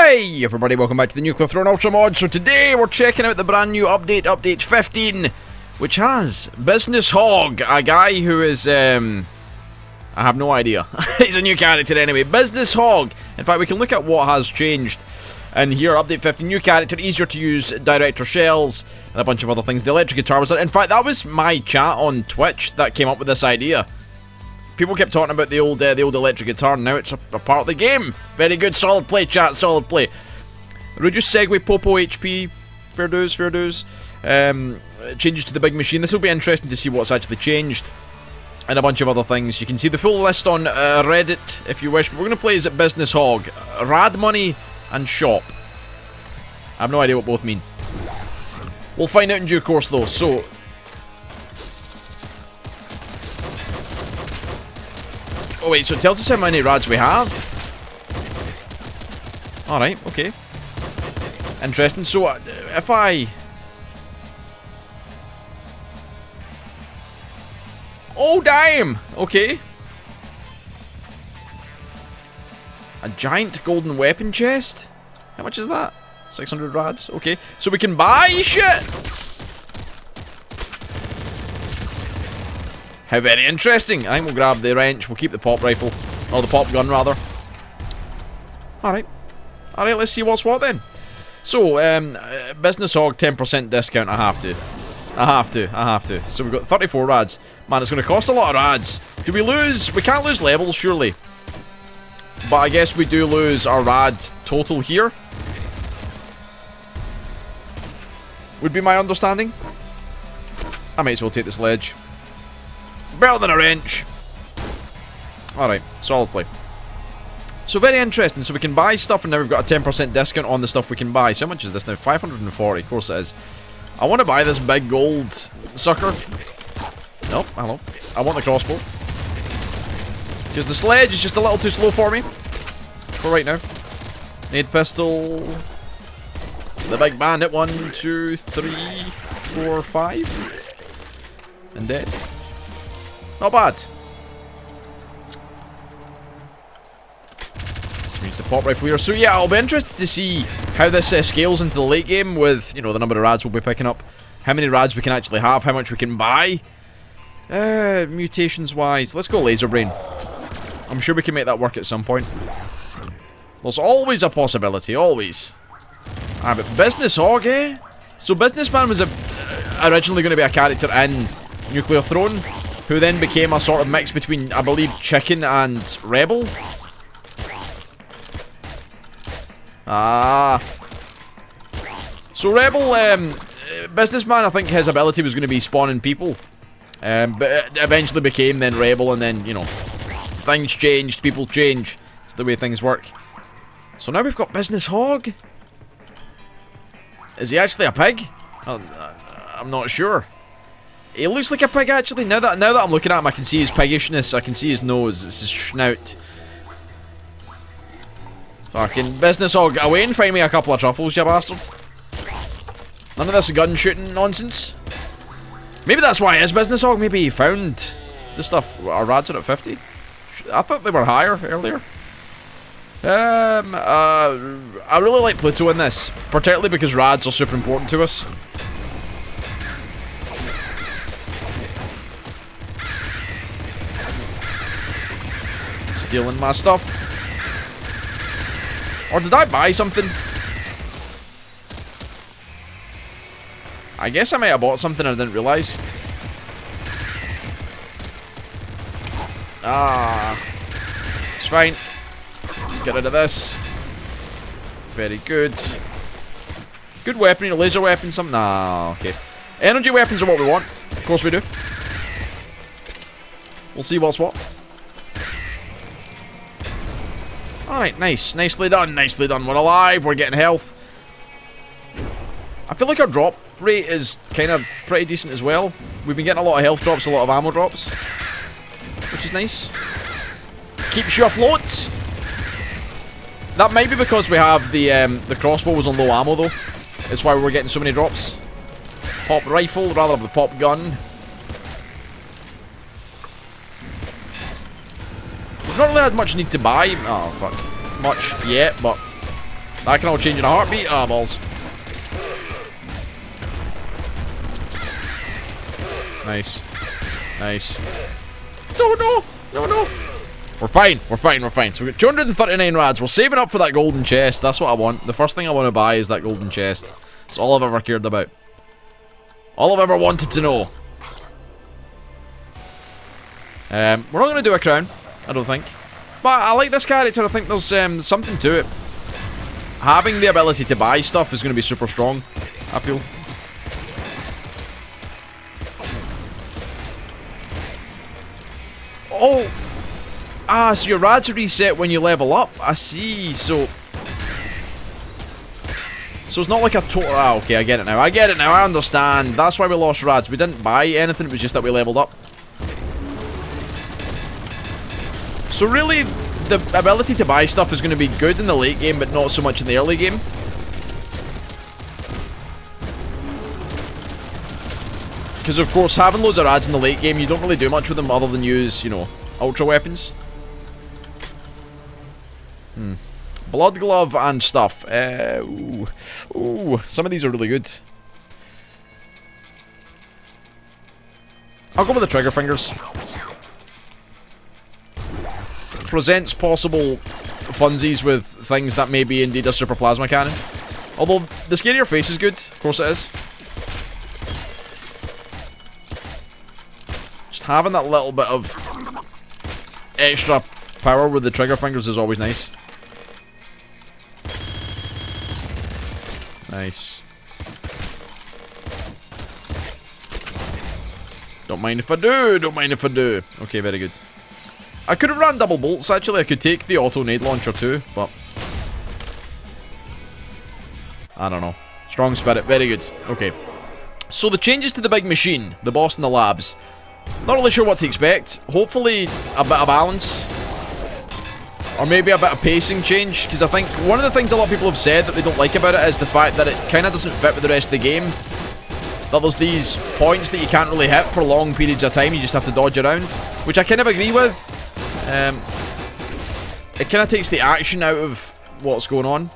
Hey everybody, welcome back to the Nuclear Throne Ultra Mod. So today we're checking out the brand new update, update 15, which has Business Hog, a guy who is, I have no idea. He's a new character anyway. Business Hog. In fact, we can look at what has changed. And here, update 15, new character, easier to use, director shells, and a bunch of other things. The electric guitar was, in fact, that was my chat on Twitch that came up with this idea. People kept talking about the old electric guitar, and now it's a part of the game. Very good, solid play, chat, solid play. Reduce segue, Popo HP, fair dues, fair dues. Changes to the big machine. This will be interesting to see what's actually changed, and a bunch of other things. You can see the full list on Reddit if you wish. But we're going to play as Business Hog, Rad Money, and Shop. I have no idea what both mean. We'll find out in due course, though. So. Oh wait, so it tells us how many rads we have. Alright, okay. Interesting. So, if I... Oh, damn! Okay. A giant golden weapon chest? How much is that? 600 rads? Okay. So we can buy shit! How very interesting. I think we'll grab the wrench. We'll keep the pop rifle. Or the pop gun, rather. Alright. Alright, let's see what's what then. So, Business Hog, 10% discount. I have to. I have to. So we've got 34 rads. Man, it's going to cost a lot of rads. Do we lose? We can't lose levels, surely. But I guess we do lose our rad total here. Would be my understanding. I might as well take this ledge. Better than a wrench. Alright, solid play. So very interesting. So we can buy stuff, and now we've got a 10% discount on the stuff we can buy. So how much is this now? 540, of course it is. I want to buy this big gold sucker. Nope, hello. I want the crossbow. Because the sledge is just a little too slow for me. For right now. Need pistol. The big bandit. 1, 2, 3, 4, 5. And dead. Not bad. Use the pop rifle here. So yeah, I'll be interested to see how this scales into the late game with, you know, the number of rads we'll be picking up. How many rads we can actually have, how much we can buy. Mutations wise, let's go laser brain. I'm sure we can make that work at some point. There's always a possibility, always. Ah, but Business Hog, eh? So Businessman was originally going to be a character in Nuclear Throne, who then became a sort of mix between, I believe, Chicken and Rebel. Ah. So Rebel, Businessman, I think his ability was going to be spawning people. But it eventually became then Rebel, and then, you know, things changed, people change. It's the way things work. So now we've got Business Hog. Is he actually a pig? I'm not sure. He looks like a pig, actually. Now that I'm looking at him, I can see his piggishness. I can see his nose. It's his snout. Fucking Business Hog, away and find me a couple of truffles, you bastard. None of this gun shooting nonsense. Maybe that's why it is Business Hog. Maybe he found the stuff. Our rads are at 50. I thought they were higher earlier. I really like Pluto in this, particularly because rads are super important to us. Stealing my stuff. Or did I buy something? I guess I might have bought something I didn't realise. Ah. It's fine. Let's get rid of this. Very good. Good weapon, a laser weapon, something. Nah, okay. Energy weapons are what we want. Of course we do. We'll see what's what. Alright, nice. Nicely done, nicely done. We're alive, we're getting health. I feel like our drop rate is kind of pretty decent as well. We've been getting a lot of health drops, a lot of ammo drops. Which is nice. Keeps you afloat. That might be because we have the crossbow was on low ammo though. That's why we're getting so many drops. Pop rifle, rather than the pop gun. We've not really had much need to buy. Oh, fuck. Much yet, but That can all change in a heartbeat. Ah, balls. Nice. Nice. No, no. No, no. We're fine. We're fine. We're fine. So we got 239 rads. We're saving up for that golden chest. That's what I want. The first thing I want to buy is that golden chest. It's all I've ever cared about. All I've ever wanted to know. We're not going to do a crown, I don't think. But I like this character. I think there's something to it. Having the ability to buy stuff is going to be super strong, I feel. Oh! Ah, so your rads reset when you level up. I see, so it's not like a total... Ah, okay, I get it now. I get it now, I understand. That's why we lost rads. We didn't buy anything, it was just that we leveled up. So really, the ability to buy stuff is going to be good in the late game, but not so much in the early game. Because, of course, having loads of rads in the late game, you don't really do much with them other than use, you know, ultra weapons. Blood glove and stuff. Ooh. Ooh, some of these are really good. I'll go with the trigger fingers. Presents possible funsies with things that may be indeed a super plasma cannon. Although, the scarier face is good. Of course it is. Just having that little bit of extra power with the trigger fingers is always nice. Nice. Don't mind if I do, don't mind if I do. Okay, very good. I could have ran double bolts, actually. I could take the auto nade launcher too, but I don't know. Strong spirit, very good. Okay. So the changes to the big machine, the boss in the labs. Not really sure what to expect. Hopefully a bit of balance. Or maybe a bit of pacing change, because I think one of the things a lot of people have said that they don't like about it is the fact that it kind of doesn't fit with the rest of the game. That there's these points that you can't really hit for long periods of time, you just have to dodge around. Which I kind of agree with. It kind of takes the action out of what's going on.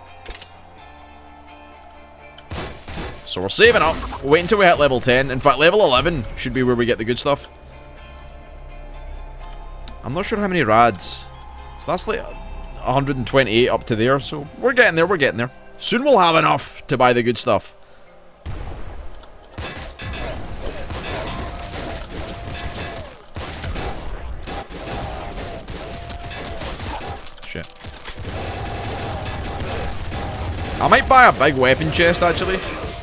So we're saving up. We'll wait until we hit level 10. In fact, level 11 should be where we get the good stuff. I'm not sure how many rads. So that's like 128 up to there. So we're getting there, we're getting there. Soon we'll have enough to buy the good stuff. Shit. I might buy a big weapon chest, actually.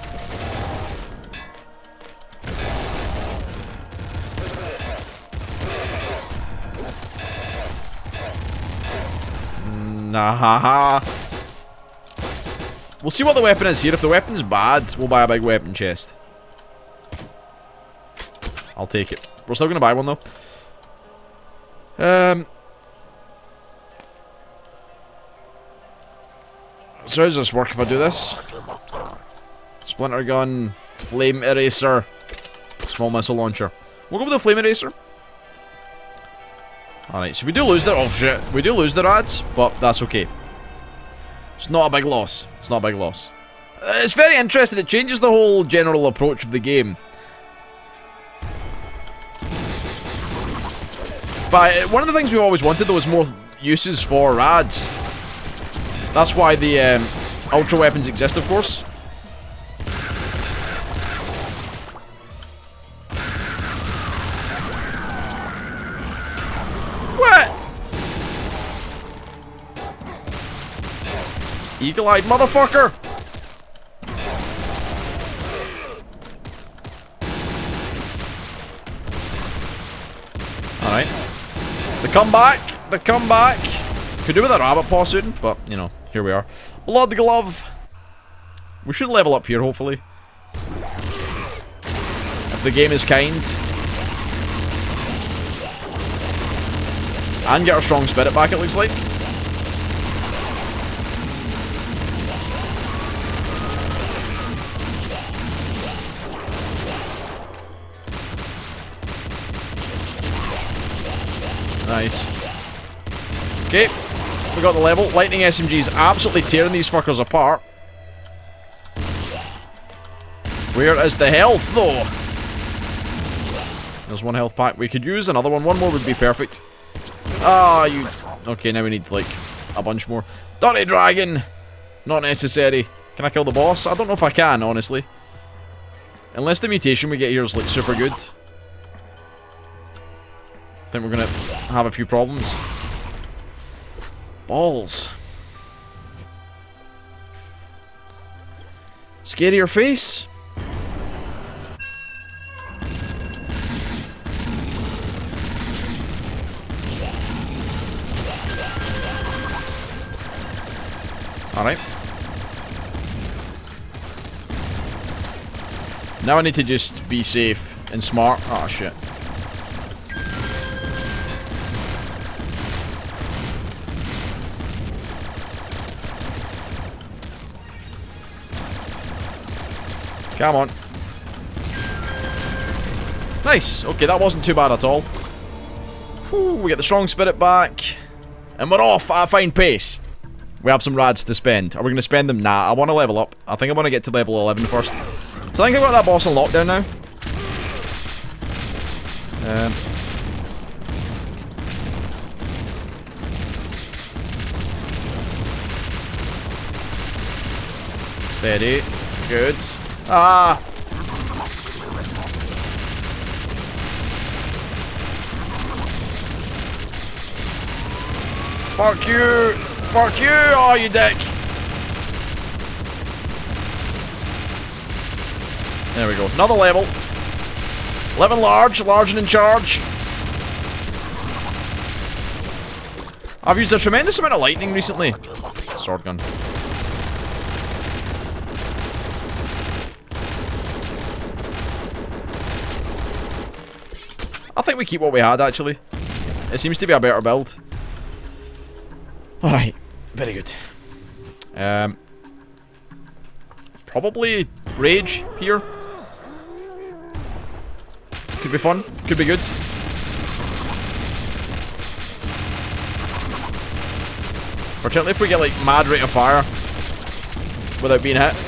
Nah. We'll see what the weapon is here. If the weapon's bad, we'll buy a big weapon chest. I'll take it. We're still going to buy one, though. So how does this work if I do this? Splinter gun, flame eraser, small missile launcher. We'll go with the flame eraser. Alright, so we do lose the... Oh shit, we do lose the rads, but that's okay. It's not a big loss. It's not a big loss. It's very interesting. It changes the whole general approach of the game. But one of the things we always wanted, though, was more uses for rads. That's why the ultra weapons exist, of course. What? Eagle-eyed motherfucker! Alright. The comeback! The comeback! Could do with a rabbit paw soon, but, you know, here we are. Blood glove! We should level up here, hopefully. If the game is kind. And get our strong spirit back, it looks like. Nice. Okay. we got the level. Lightning SMGs absolutely tearing these fuckers apart. Where is the health, though? There's one health pack. We could use another one. One more would be perfect. Ah, you... Okay, now we need, like, a bunch more. Dirty Dragon! Not necessary. Can I kill the boss? I don't know if I can, honestly. Unless the mutation we get here is, like, super good. I think we're gonna have a few problems. Balls. Scarier face? Alright. Now I need to just be safe and smart. Oh shit. Come on. Nice. Okay, that wasn't too bad at all. Whew, we get the strong spirit back. And we're off at a fine pace. We have some rads to spend. Are we going to spend them? Nah, I want to level up. I think I want to get to level 11 first. So I think I've got that boss on lockdown now. Steady. Good. Ah! Fuck you! Fuck you! Oh, you dick! There we go. Another level. 11 large. Large and in charge. I've used a tremendous amount of lightning recently. Sword gun. I think we keep what we had, actually. It seems to be a better build. Alright. Very good. Probably rage here. Could be fun. Could be good. Particularly if we get, like, mad rate of fire without being hit.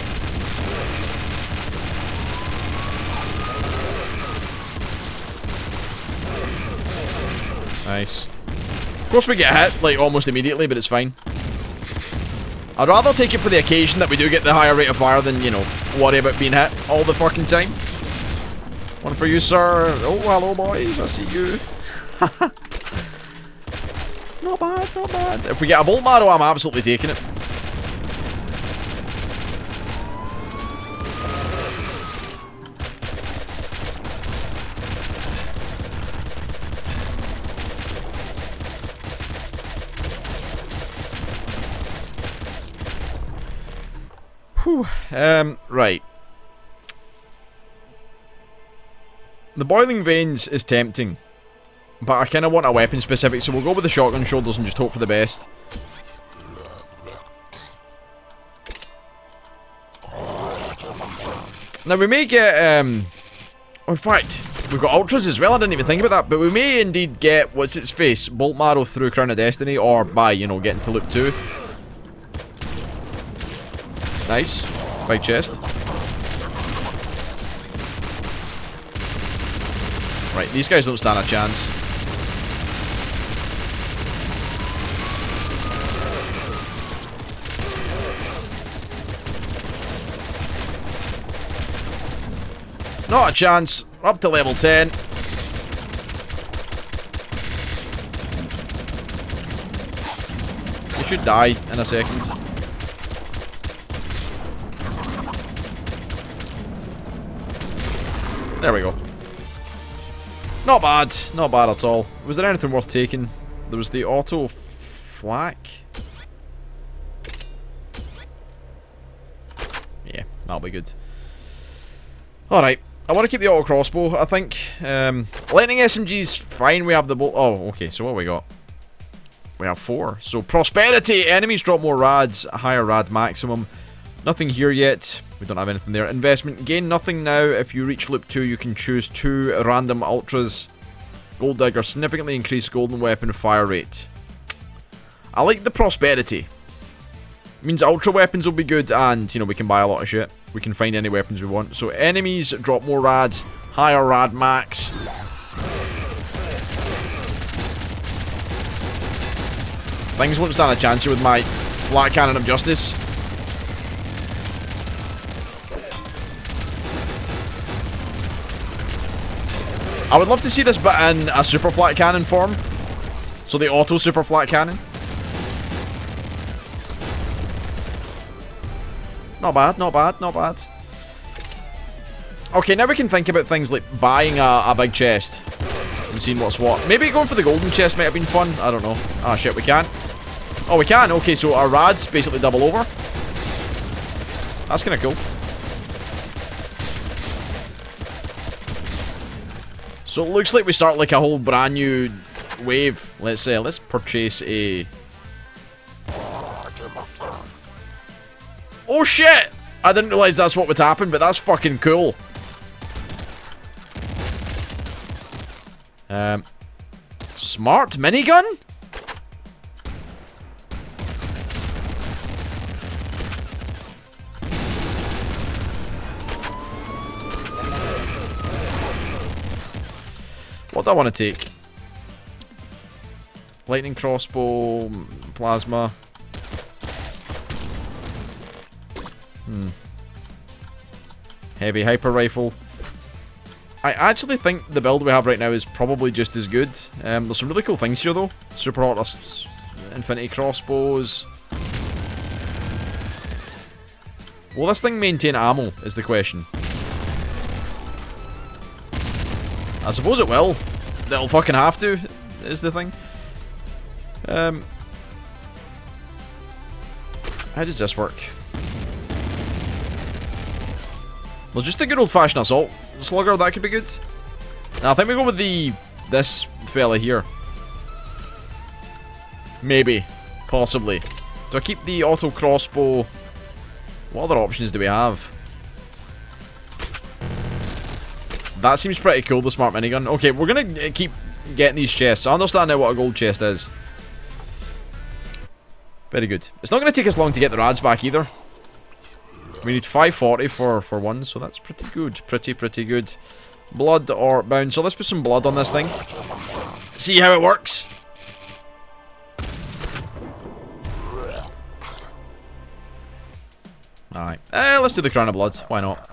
Nice. Of course we get hit, like, almost immediately, but it's fine. I'd rather take it for the occasion that we do get the higher rate of fire than, you know, worry about being hit all the fucking time. One for you, sir. Oh, hello, boys. I see you. Not bad, not bad. If we get a bolt marrow, I'm absolutely taking it. Whew. Right. The boiling veins is tempting, but I kind of want a weapon specific, so we'll go with the shotgun shoulders and just hope for the best. Now we may get, in fact, we've got ultras as well, I didn't even think about that, but we may indeed get, what's its face, Bolt Marrow through Crown of Destiny, or by, you know, getting to loop 2. Nice. Big chest. Right, these guys don't stand a chance. Not a chance. Up to level 10. You should die in a second. There we go. Not bad. Not bad at all. Was there anything worth taking? There was the auto flak. Yeah, that'll be good. Alright. I want to keep the auto crossbow, I think. Lightning SMG's fine. We have the bolt. Oh, okay. So what we got? We have 4. So prosperity. Enemies drop more rads. A higher rad maximum. Nothing here yet. We don't have anything there. Investment. Gain nothing now. If you reach loop 2, you can choose 2 random ultras. Gold Digger. Significantly increased golden weapon fire rate. I like the prosperity. Means ultra weapons will be good, and, you know, we can buy a lot of shit. We can find any weapons we want. So enemies drop more rads, higher rad max. Things won't stand a chance here with my flat cannon of justice. I would love to see this bit in a super flat cannon form. So the auto super flat cannon. Not bad, not bad, not bad. Okay, now we can think about things like buying a big chest and seeing what's what. Maybe going for the golden chest might have been fun. I don't know. Ah, shit, we can't. Oh, we can. Okay, so our rads basically double over. That's kind of cool. So it looks like we start like a whole brand new wave. Let's purchase a... Oh shit! I didn't realize that's what would happen, but that's fucking cool. Smart minigun? What do I want to take? Lightning crossbow, plasma. Heavy hyper rifle. I actually think the build we have right now is probably just as good. There's some really cool things here though. Super artists, infinity crossbows. Will this thing maintain ammo is the question. I suppose it will. It'll fucking have to, is the thing. How does this work? Well, just a good old-fashioned assault slugger, that could be good. Now, I think we go with this fella here. Maybe. Possibly. Do I keep the auto crossbow? What other options do we have? That seems pretty cool, the smart minigun. Okay, we're gonna keep getting these chests. I understand now what a gold chest is. Very good. It's not gonna take us long to get the rads back either. We need 540 for one, so that's pretty good. Pretty good. Blood or bound. So let's put some blood on this thing. See how it works. Alright. Let's do the crown of blood. Why not?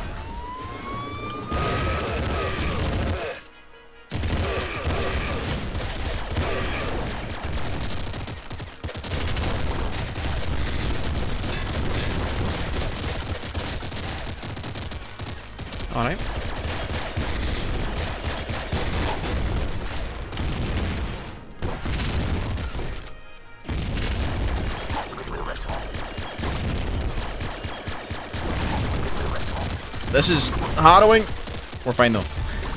Alright. This is harrowing. We're fine though.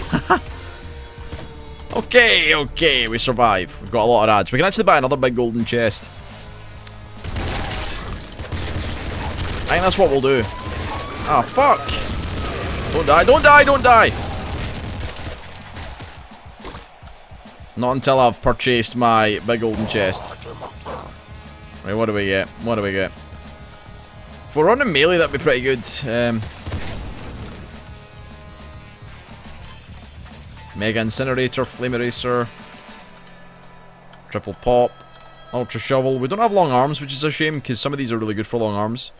Okay, we survive. We've got a lot of ads. We can actually buy another big golden chest. I think that's what we'll do. Ah, fuck. Don't die, don't die, don't die! Not until I've purchased my big golden chest. Right, what do we get? What do we get? If we're running melee, that'd be pretty good. Mega Incinerator, Flame Eraser. Triple Pop. Ultra Shovel. We don't have long arms, which is a shame, because some of these are really good for long arms.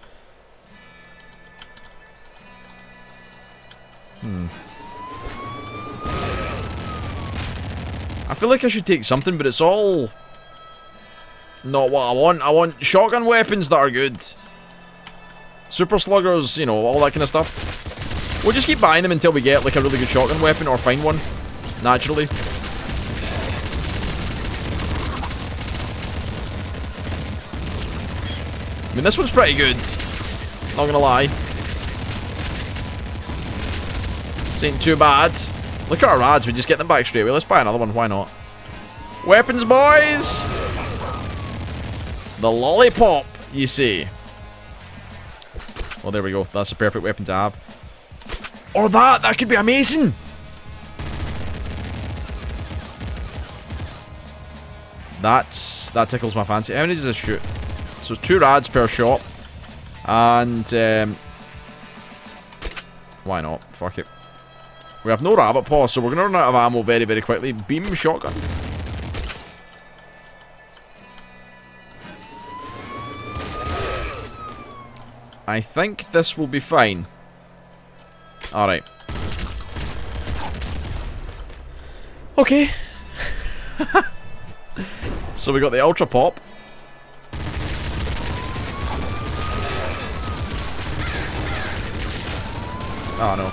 I feel like I should take something, but it's all not what I want. I want shotgun weapons that are good. Super sluggers, you know, all that kind of stuff. We'll just keep buying them until we get like a really good shotgun weapon or find one, naturally. I mean, this one's pretty good. Not gonna lie. This ain't too bad. Look at our ads, we just get them back straight away. Let's buy another one, why not? Weapons, boys! The lollipop, you see. Well, there we go. That's a perfect weapon to have. Or that could be amazing! That tickles my fancy. How many does this shoot? So it's 2 rads per shot. And, why not? Fuck it. We have no rabbit paw, so we're going to run out of ammo very, very quickly. Beam shotgun. I think this will be fine. Alright. Okay. So we got the ultra pop. Oh no.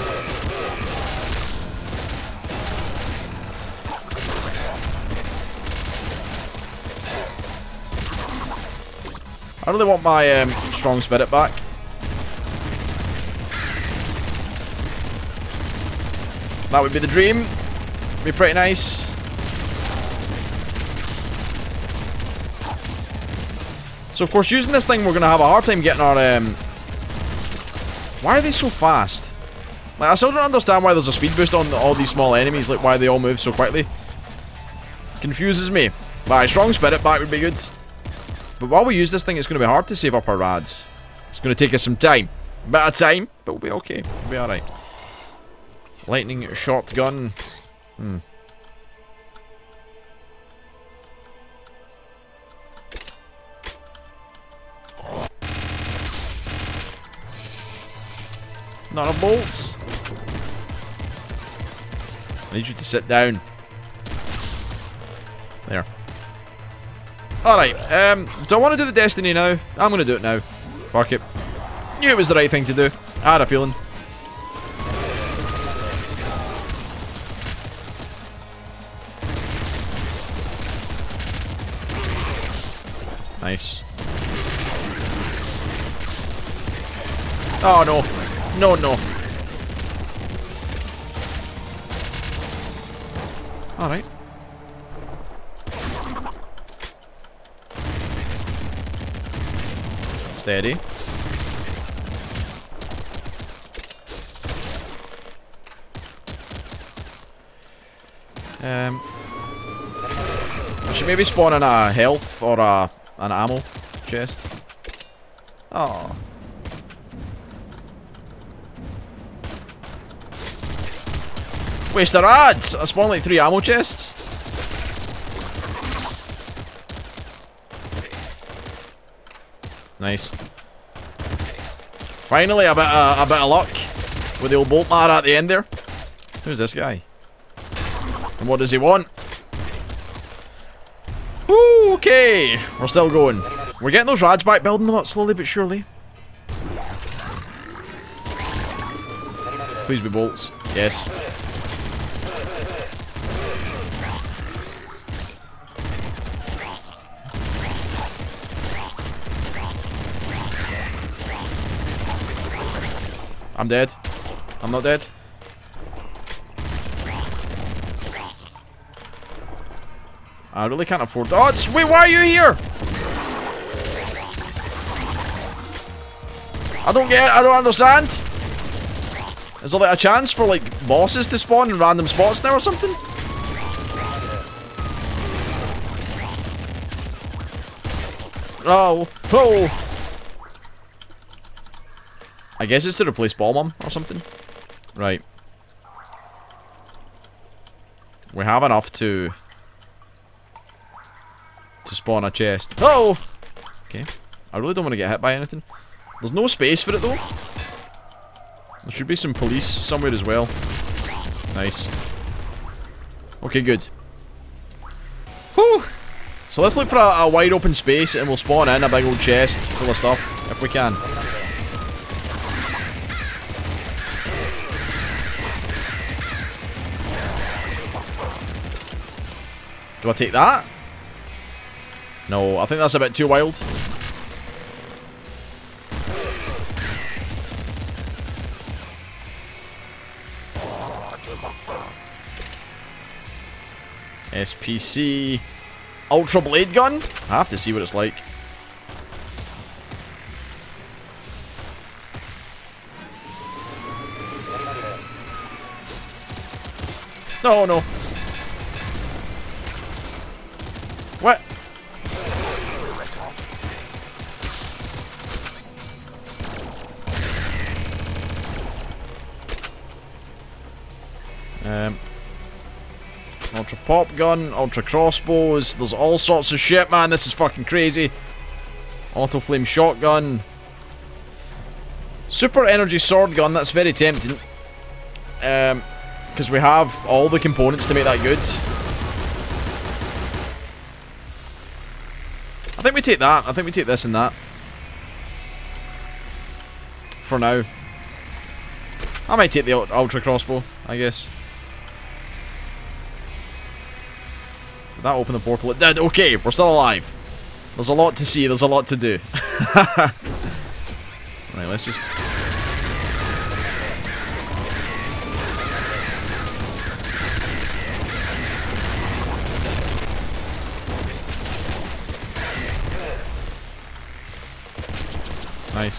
I really want my strong spirit back. That would be the dream. Be pretty nice. So of course, using this thing, we're gonna have a hard time getting our. Why are they so fast? Like, I still don't understand why there's a speed boost on all these small enemies. Like, why they all move so quickly. Confuses me. But strong spirit back would be good. But while we use this thing, it's going to be hard to save up our rads. It's going to take us some time. Bit of time, but we'll be okay. We'll be alright. Lightning shotgun. Not enough bolts. I need you to sit down. There. Alright, do I want to do the Destiny now? I'm going to do it now. Fuck it. Knew it was the right thing to do. I had a feeling. Nice. Oh no. No, no. Alright. Steady. I should maybe spawn in a health or an ammo chest. Oh. Waste of rads! I spawned like 3 ammo chests. Nice. Finally, a bit of luck with the old bolt mar at the end there. Who's this guy? And what does he want? Woo, okay, we're still going. We're getting those rads back, building them up slowly but surely. Please be bolts. Yes. I'm dead. I'm not dead. I really can't afford dodge. Wait, why are you here? I don't get it. I don't understand. Is there like a chance for like bosses to spawn in random spots now or something? Oh. Oh. I guess it's to replace Bombum or something. Right. We have enough to spawn a chest. Oh! Okay. I really don't want to get hit by anything. There's no space for it though. There should be some police somewhere as well. Nice. Okay, good. Whew! So let's look for a wide open space and we'll spawn in a big old chest full of stuff if we can. Do I take that? No, I think that's a bit too wild. SPC Ultra Blade Gun? I have to see what it's like. No, no. Ultra pop gun, ultra crossbows. There's all sorts of shit, man. This is fucking crazy. Auto flame shotgun. Super energy sword gun. That's very tempting. Because we have all the components to make that good. I think we take that. I think we take this and that. For now. I might take the ultra crossbow, I guess. Did that open the portal? It did. Okay, we're still alive. There's a lot to see. There's a lot to do. Right, let's just... Nice.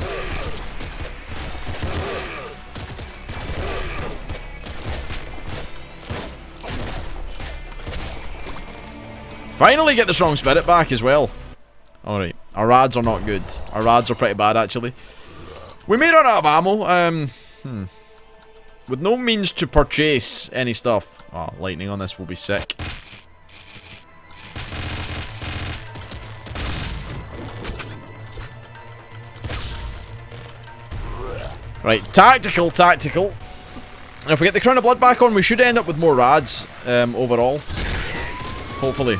Finally get the strong spirit back as well. Alright, our rads are not good. Our rads are pretty bad actually. We may run out of ammo. With no means to purchase any stuff. Oh, lightning on this will be sick. Right, tactical. If we get the Crown of Blood back on, we should end up with more rads overall. Hopefully.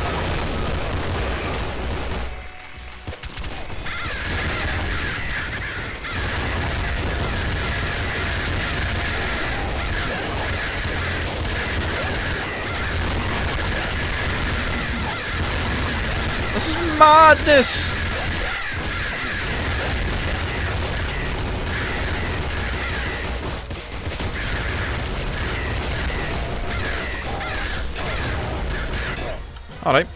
This is madness! Alright.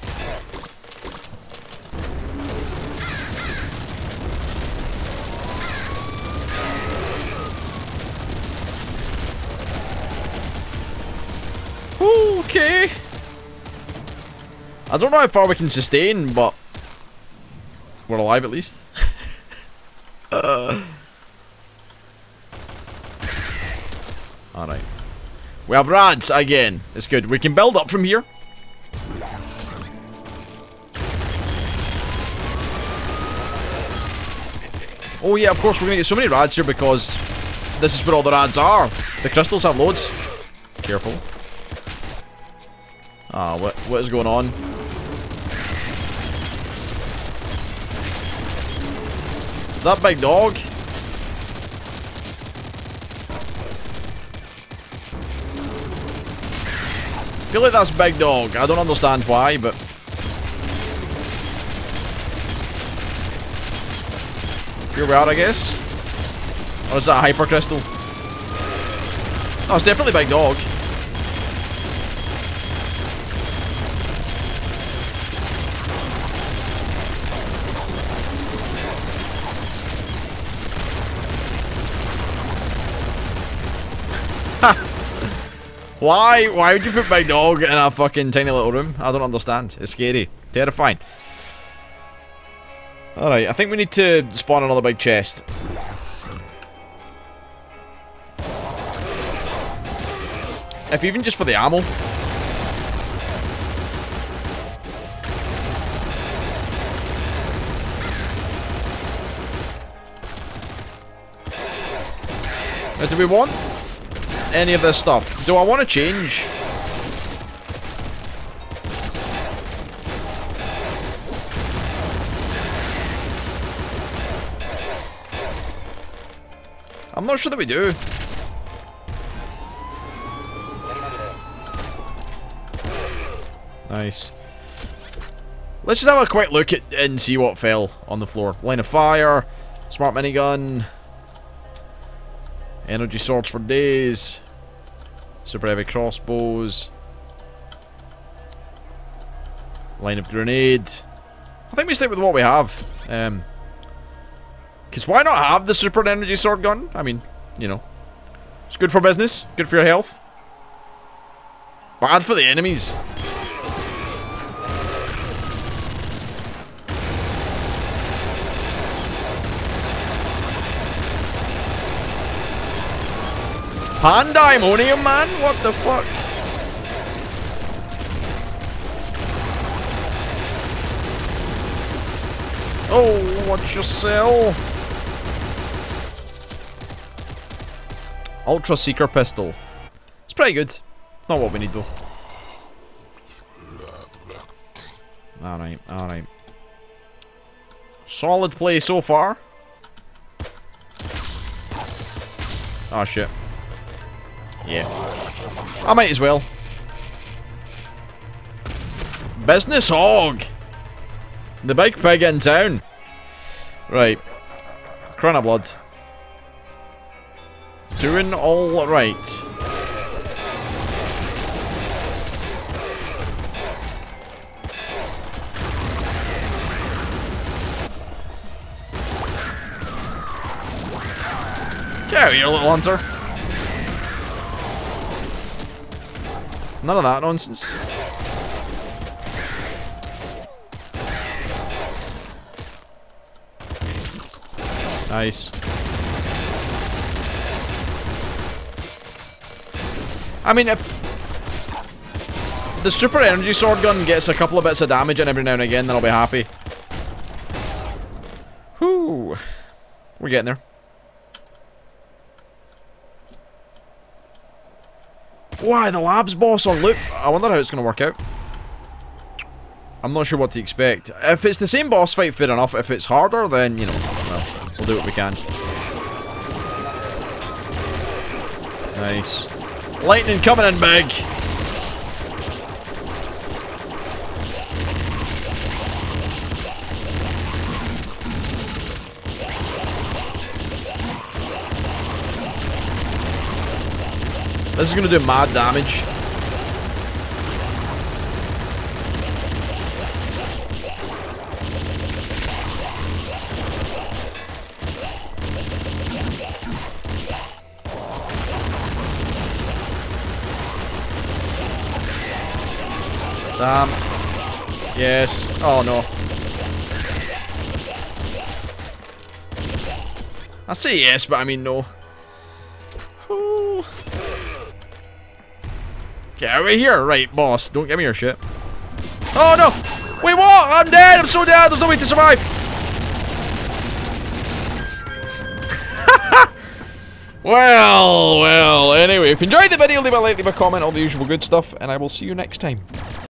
Okay. I don't know how far we can sustain, but we're alive at least. Alright. We have rads again. It's good. We can build up from here. Oh yeah, of course we're gonna get so many rads here because this is where all the rads are. The crystals have loads. Careful. Ah, what is going on? Is that big dog? I feel like that's big dog. I don't understand why, but... Here we are, I guess. Or is that a hyper crystal? Oh, it's definitely big dog. Why? Why would you put big dog in a fucking tiny little room? I don't understand. It's scary. Terrifying. Alright, I think we need to spawn another big chest. If even just for the ammo. Now, do we want any of this stuff? Do I want to change? I'm not sure that we do. Nice. Let's just have a quick look at and see what fell on the floor. Line of fire, smart minigun, energy swords for days, super heavy crossbows, line of grenade. I think we stick with what we have. Because why not have the super energy sword gun? I mean, you know, it's good for business, good for your health. Bad for the enemies. Pandemonium, man? What the fuck? Oh, watch yourself. Ultra Seeker Pistol. It's pretty good. Not what we need though. Alright, alright. Solid play so far. Oh shit. Yeah. I might as well. Business Hog! The big pig in town. Right. Crown of Blood. Doing all right. Get out here, little hunter. None of that nonsense. Nice. I mean, if the super energy sword gun gets a couple of bits of damage in every now and again, then I'll be happy. Whew. We're getting there. Why, the labs boss on loop? I wonder how it's going to work out. I'm not sure what to expect. If it's the same boss fight, fair enough. If it's harder, then, you know, well, we'll do what we can. Nice. Lightning coming in big. This is going to do mad damage. Damn. Yes. Oh no. I say yes, but I mean no. Ooh. Get out of here. Right, boss. Don't give me your shit. Oh no! Wait, what? I'm dead! I'm so dead! There's no way to survive! Well, anyway, if you enjoyed the video, leave a like, leave a comment, all the usual good stuff, and I will see you next time.